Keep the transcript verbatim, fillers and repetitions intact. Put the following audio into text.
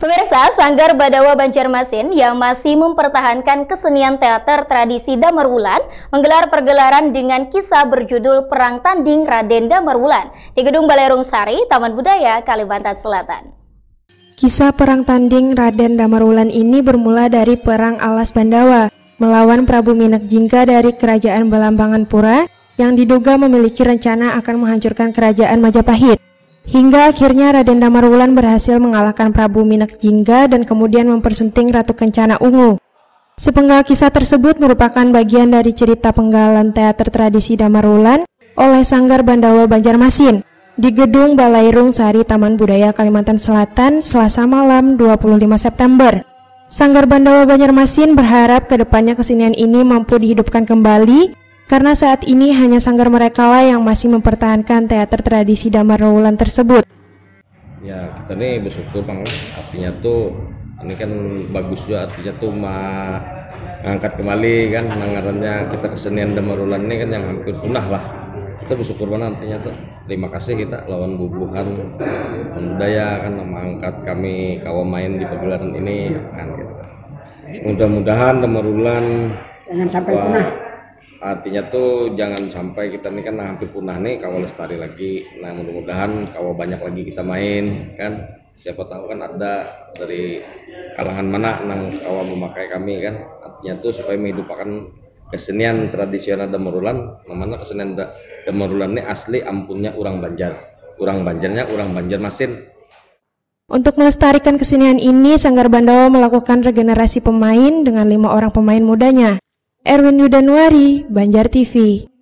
Pemirsa, Sanggar Badawa Banjarmasin yang masih mempertahankan kesenian teater tradisi Damarwulan menggelar pergelaran dengan kisah berjudul Perang Tanding Raden Damarwulan di Gedung Balai Rungsari, Taman Budaya, Kalimantan Selatan. Kisah Perang Tanding Raden Damarwulan ini bermula dari Perang Alas Bandawa melawan Prabu Minak Jingga dari Kerajaan Balambangan Pura yang diduga memiliki rencana akan menghancurkan Kerajaan Majapahit. Hingga akhirnya Raden Damarwulan berhasil mengalahkan Prabu Minak Jingga dan kemudian mempersunting Ratu Kencana Ungu. Sepenggal kisah tersebut merupakan bagian dari cerita penggalan teater tradisi Damarwulan oleh Sanggar Bandawa Banjarmasin di Gedung Balai Rungsari Taman Budaya Kalimantan Selatan Selasa malam dua puluh lima September. Sanggar Bandawa Banjarmasin berharap kedepannya kesenian ini mampu dihidupkan kembali karena saat ini hanya sanggar mereka lah yang masih mempertahankan teater tradisi Damarwulan tersebut. Ya, kita nih bersyukur Bang, artinya tuh ini kan bagus juga, artinya tuh mengangkat kembali kan penanganannya kita kesenian Damarwulan ini kan yang hampir punah lah. Kita bersyukur banget artinya tuh. Terima kasih kita lawan bubuhan budaya kan mengangkat kami kawan main di pagelaran ini kan gitu. Mudah-mudahan Damarwulan jangan sampai punah. Artinya tuh jangan sampai kita nih kan hampir punah nih, kawal lestari lagi. Nah mudah-mudahan kawal banyak lagi kita main kan, siapa tahu kan ada dari kalangan mana nang kawal memakai kami kan. Artinya tuh supaya menghidupkan kesenian tradisional Damarwulan, mana kesenian Damarwulan ini asli ampunnya orang Banjar, orang Banjarnya orang Banjarmasin. Untuk melestarikan kesenian ini, Sanggar Bandawa melakukan regenerasi pemain dengan lima orang pemain mudanya. Erwin Yudanuari, Banjar T V.